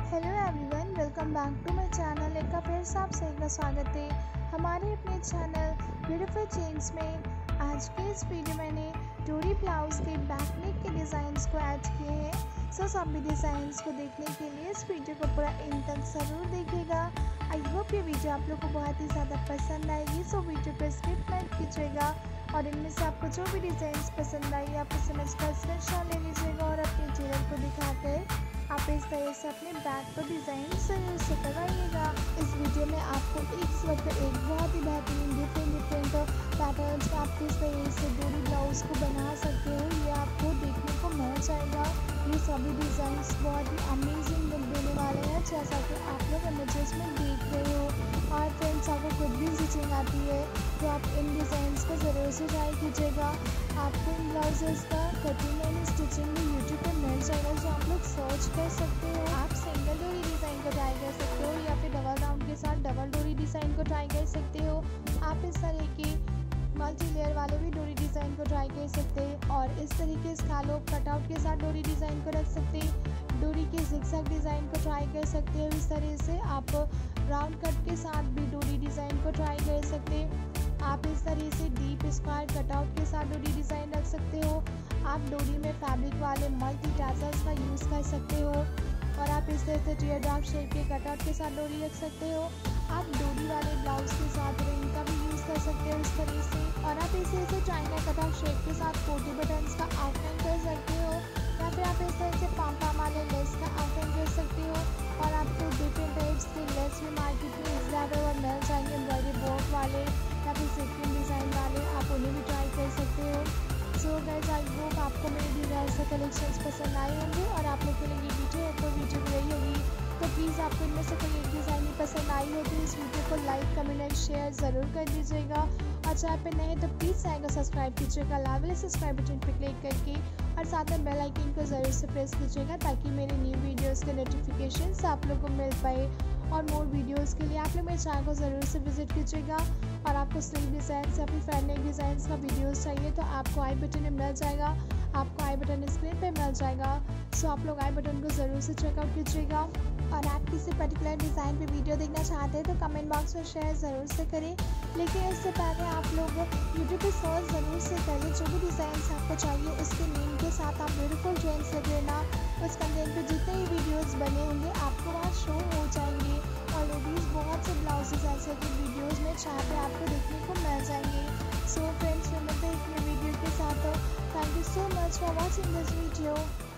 Hello everyone, welcome back to my channel. एक बार फिर से आप सभी का स्वागत है हमारे अपने चैनल ब्यूटीफुल चेंज में। आज के इस वीडियो मैंने डोरी ब्लाउज के बैक नेक के डिज़ाइंस को ऐड किए हैं। सभी डिज़ाइंस को देखने के लिए इस वीडियो को पूरा एंड तक ज़रूर देखिएगा। आई होप ये वीडियो आप लोग को बहुत ही ज़्यादा पसंद आएगी। वीडियो पर स्किप मत कीजिएगा और इनमें से आपको जो भी डिज़ाइंस पसंद आई आप उसे समझकर स्क्रीनशॉट ले लीजिएगा और अपने टेलर को दिखाकर आप इस तरह से अपने बैग पर डिज़ाइन ज़रूर से करवाइएगा। इस वीडियो में आपको एक वक्त एक बहुत ही बेहतरीन डिफरेंट पैटर्न्स में आप किस तरह से डोरी ब्लाउज को बना सकते हो ये आपको देखने को मिल जाएगा। ये सभी डिज़ाइंस बहुत ही अमेजिंग लुक देने वाले हैं, जैसा कि आप लोग इमेजेस में देख रहे हो। और फ्रेंड्स, आपको खुद भी स्टिचिंग आती है तो आप इन डिज़ाइंस को ज़रूर से ट्राई कीजिएगा। आपको इन ब्लाउजेस का कटिंग एंड स्टिचिंग भी यूट्यूब पर मिल जाएगा, जो आप लोग सर्च कर सकते हो। आप सिंगल डोरी डिज़ाइन को ट्राई कर सकते हो या फिर डबल राउंड के साथ डबल डोरी डिज़ाइन को ट्राई कर सकते हो। आप इस तरह के मल्टी लेयर वाले भी डोरी डिज़ाइन को ट्राई कर सकते हैं और इस तरीके से स्कैलप कटआउट के साथ डोरी डिज़ाइन को रख सकते हैं। डोरी के जिगजैग डिज़ाइन को ट्राई कर सकते हो। इस तरह से आप राउंड कट के साथ भी डोरी डिज़ाइन को ट्राई कर सकते हैं। आप इस तरह से डीप स्क्वायर कटआउट के साथ डोरी डिज़ाइन रख सकते हो। आप डोरी में फैब्रिक वाले मल्टी टैसल्स का यूज़ कर सकते हो और आप इस तरह से टीयर ड्रॉप शेप के कटआउट के साथ डोरी रख सकते हो। आप डोरी वाले ब्लाउज के साथ रिंग का भी यूज़ कर सकते हो इस तरह से। और आप इस तरह से चाइना कटआउट शेप के साथ 40 बटन्स का आउटलाइन कर सकते हो या फिर आप इस तरह से पाम वाले लेस का आउटलाइन कर सकते हो। और आपको डिफरेंट टाइप्स के लेस भी मार्केट में ज़्यादा मिल जाएंगे, एम्ब्रॉयडरी वर्क वाले या फिर सीक्वेंस डिज़ाइन वाले, आप उन्हें भी ट्राई कर सकते हो। सो गाइस, आई होप आपको मेरे डिज़ाइन से कलेक्शंस पसंद आए होंगे और आप लोग के लिए वीडियो भी रही होगी। तो प्लीज़ आपको इनमें से कोई एक डिज़ाइन पसंद आई हो तो इस वीडियो को लाइक, कमेंट एंड शेयर ज़रूर कर दीजिएगा। और चैनल पे नए तो प्लीज़ चैनल को सब्सक्राइब कीजिएगा लाल वाले सब्सक्राइब बटन पर क्लिक करके और साथ में बेल आइकन को ज़रूर से प्रेस कीजिएगा ताकि मेरे न्यू वीडियोस के नोटिफिकेशंस आप लोगों को मिल पाए। और मोर वीडियोस के लिए आप लोग मेरे चैनल को ज़रूर से विजिट कीजिएगा। और आपको स्लीव डिज़ाइन या फिर फ्रंट नेक डिज़ाइंस का वीडियोस चाहिए तो आपको आई बटन में मिल जाएगा, आपको आई बटन स्क्रीन पे मिल जाएगा। सो आप लोग आई बटन को ज़रूर से चेकआउट कीजिएगा। और आप किसी पर्टिकुलर डिज़ाइन पे वीडियो देखना चाहते हैं तो कमेंट बॉक्स में शेयर ज़रूर से करें। लेकिन इससे पहले आप लोग यूट्यूब पे सर्च ज़रूर से करें। जो भी डिज़ाइंस आपको चाहिए उसके नेम के साथ आप ब्यूटीफुल ट्रेंड्स लिख लेना। उस कंटेंट पे जितने भी वीडियोस बने होंगे आपको वहाँ शो हो जाएंगे। और लेडीज़ बहुत से ब्लाउजेज ऐसे कि वीडियोज़ में जहाँ पे आपको देखने को मिल जाएंगे। सो फ्रेंड्स, मिलते हैं एक वीडियो के साथ। Thank you so much for watching this video.